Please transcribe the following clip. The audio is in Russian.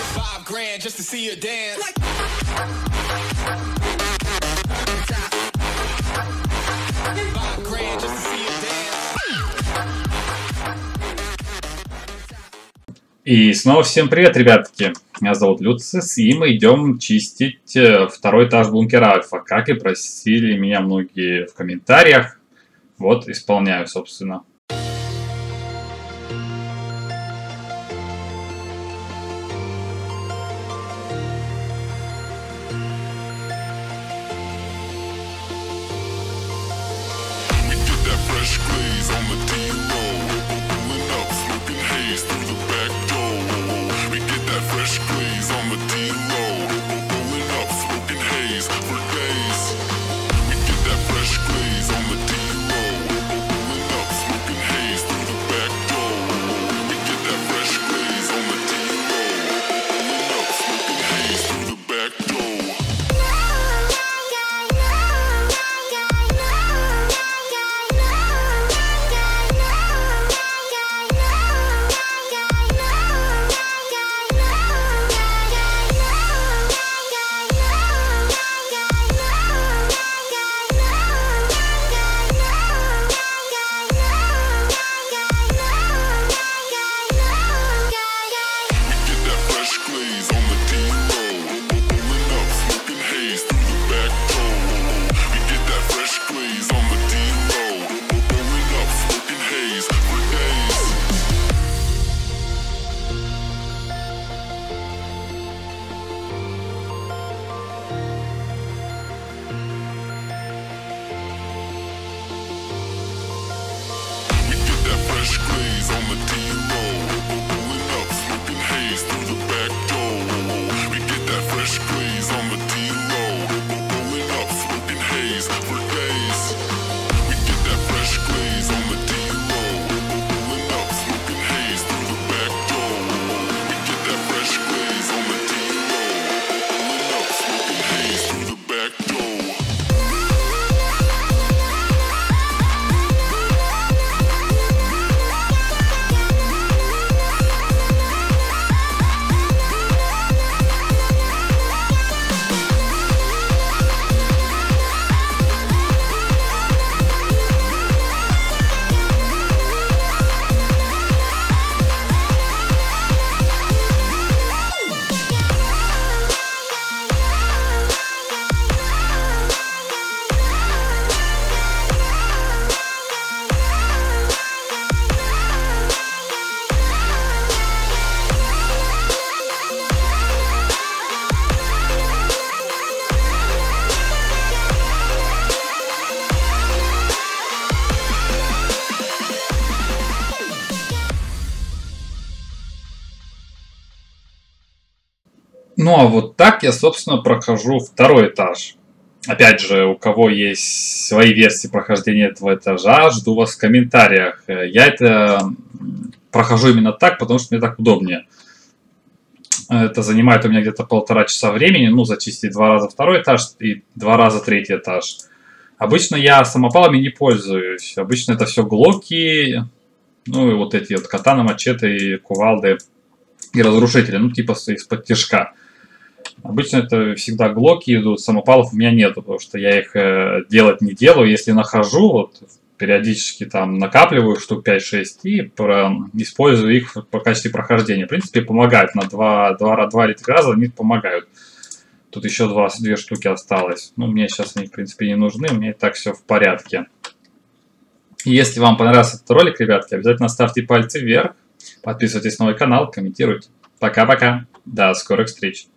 5 grand just to see you dance. И снова всем привет, ребятки. Меня зовут Люцис, и мы идем чистить второй этаж бункера Альфа, как и просили меня многие в комментариях. Вот, исполняю, собственно. Ну а вот так я, собственно, прохожу второй этаж. Опять же, у кого есть свои версии прохождения этого этажа, жду вас в комментариях. Я это прохожу именно так, потому что мне так удобнее. Это занимает у меня где-то 1,5 часа времени, ну, зачистить 2 раза второй этаж и 2 раза третий этаж. Обычно я самопалами не пользуюсь. Обычно это все глоки, ну и вот эти вот катаны, мачете и кувалды и разрушители, ну, типа из-под тяжка. Обычно это всегда глоки идут, самопалов у меня нету, потому что я их делать не делаю. Если нахожу, вот периодически там накапливаю штук 5-6 и использую их по качестве прохождения. В принципе, помогают на 2 или 3 раза, они помогают. Тут еще 2 штуки осталось. Ну, мне сейчас они, в принципе, не нужны, у меня и так все в порядке. И если вам понравился этот ролик, ребятки, обязательно ставьте пальцы вверх, подписывайтесь на мой канал, комментируйте. Пока-пока, до скорых встреч.